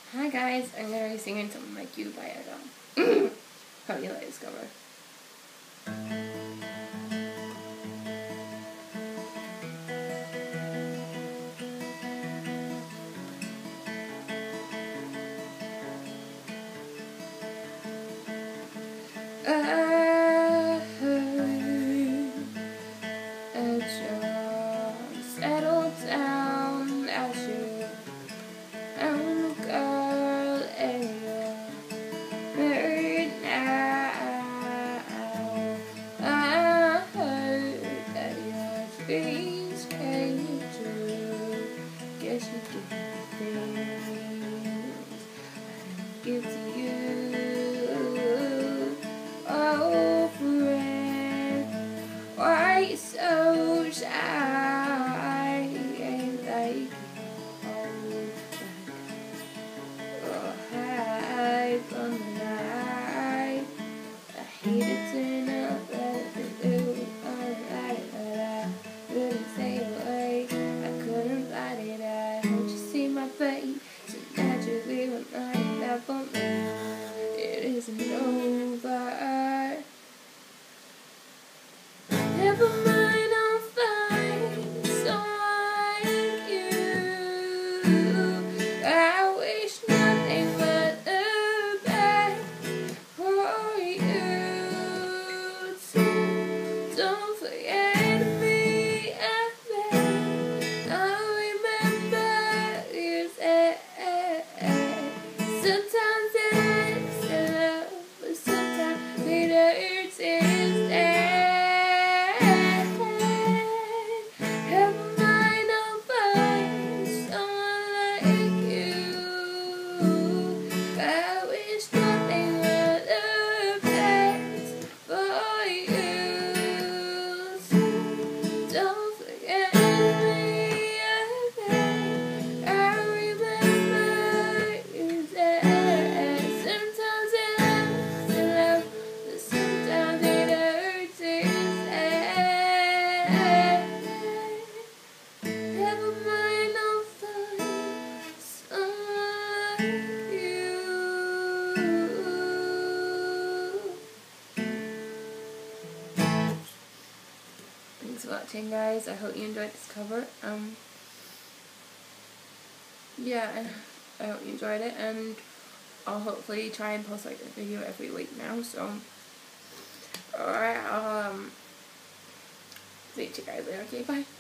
Hi guys, I'm gonna be singing Something Like You by Adele. Hope you like this cover. I just settled down as you own a girl and you're married now. I heard that your dreams came true. Guess you did things I didn't give to you. Oh, friend, why you so shy? Ain't like you hold back or hide from the light. I hate to turn up, but I do. I couldn't stay away. I couldn't fight it. I heard you see my face, so naturally when I left for me, it isn't over. Never mind, I'll find someone like you. I wish nothing but the best for you. So don't forget me, I beg. I'll remember you said. Sometimes it's love, but sometimes it hurts instead. Thanks for watching, guys. I hope you enjoyed this cover. Yeah, I hope you enjoyed it, and I'll hopefully try and post like a video every week now. So, alright, I'll see you guys later. Okay, bye.